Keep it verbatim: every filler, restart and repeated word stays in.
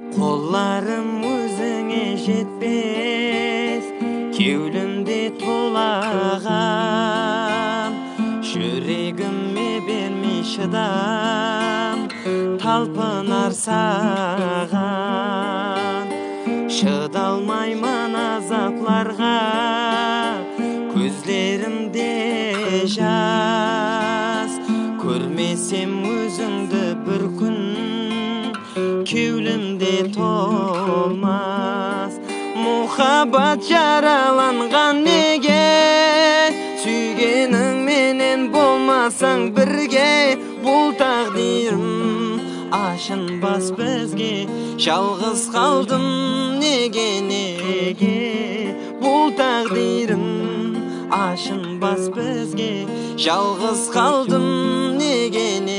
Kollarım özüne жетпес, кеудемде тулаған, жүрегіме бермей шыдам, талпынар саған. Шыдалмаймын азапларға, көздерімде жас, көрмесем өзіңді бір күн, кеудемде толмас. Мұхаббат жараланған неге, сүйгенің менен болмасаң бірге, бұл тағдирым ашынбас бізге. Жалғыз қалдым неге, неге, бұл тағдирым ашынбас бізге. Жалғыз қалдым неге, неге.